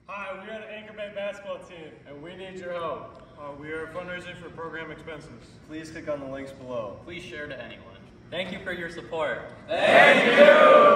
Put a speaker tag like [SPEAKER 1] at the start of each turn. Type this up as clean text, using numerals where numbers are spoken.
[SPEAKER 1] Hi, we are the Anchor Bay basketball team, and we need your help.
[SPEAKER 2] We are fundraising for program expenses.
[SPEAKER 3] Please click on the links below.
[SPEAKER 4] Please share to anyone.
[SPEAKER 5] Thank you for your support.
[SPEAKER 6] Thank you!